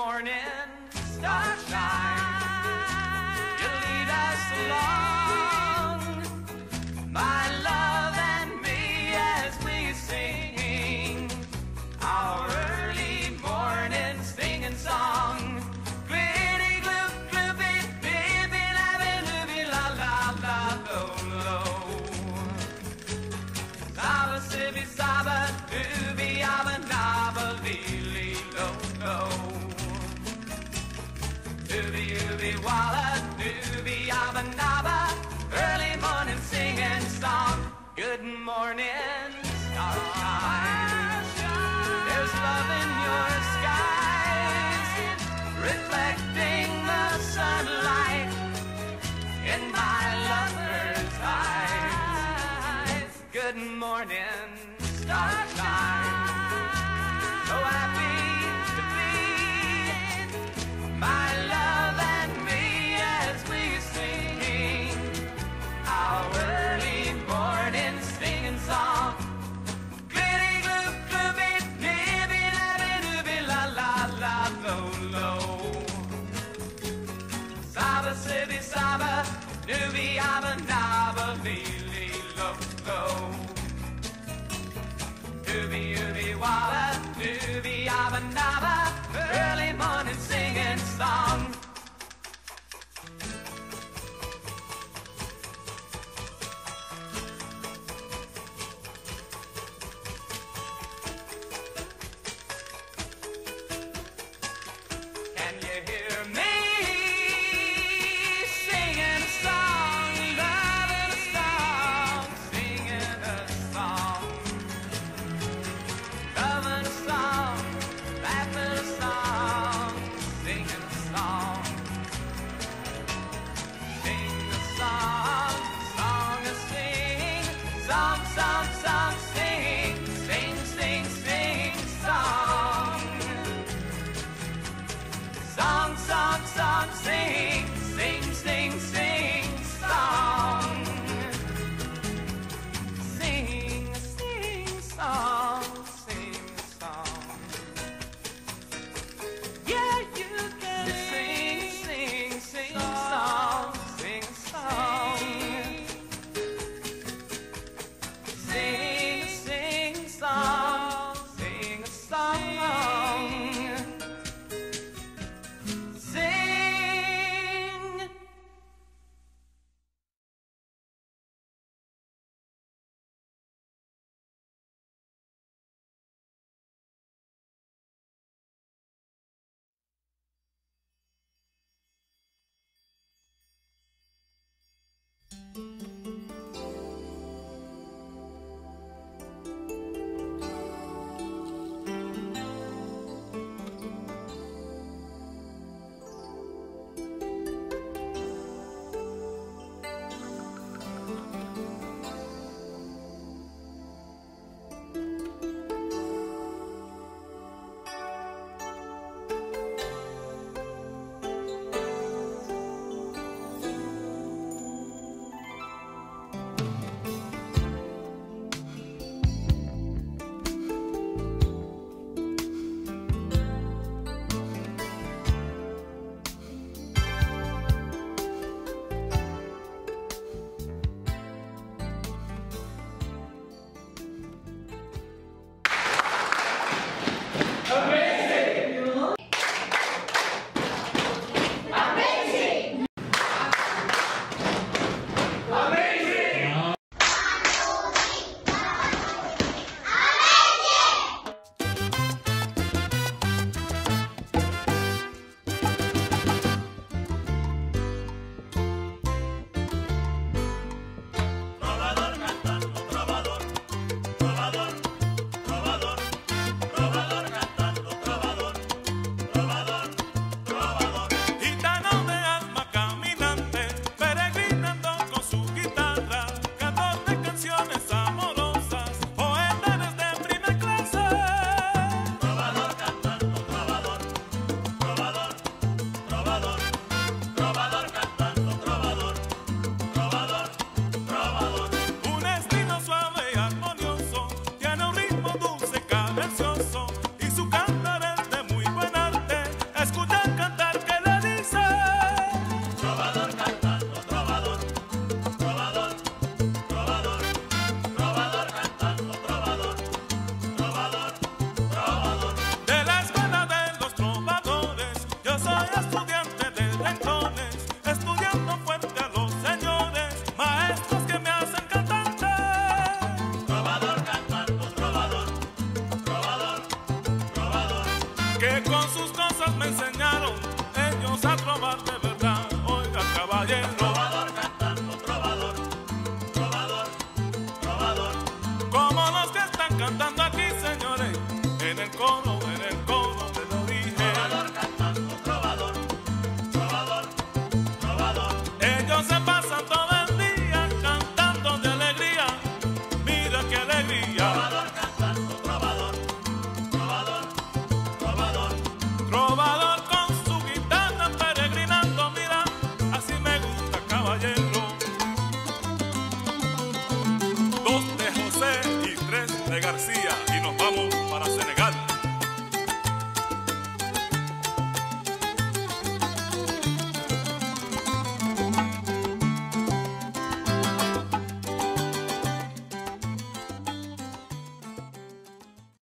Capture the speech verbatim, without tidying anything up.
morning starshine, you lead us along, my love and me, as we sing our early morning singing song. Glitty gloop gloopy, bippy lappy loopy la la la lo lo. Saba sippy saba doobie yabba nabba lee lee lo lo. Doobie doobie walla doobie yabba nabba, early morning singing song. Good morning starshine, there's love in your skies, reflecting the sunlight in my lover's eyes. Good morning starshine, so happy to be, my love and me, as we sing our early morning singing song. Glitty gloop gloopy, nippy lappy doopy la la la lo lo. Saba sippy saba doobie yabba nabba lee lee lo lo. Doobie doobie wabba doobie yabba nabba, early morning singing song. Can you hear me singing a song, loving a song, singing a song, loving a song, laughing que con sus cosas me enseñaron ellos a trobar de verdad.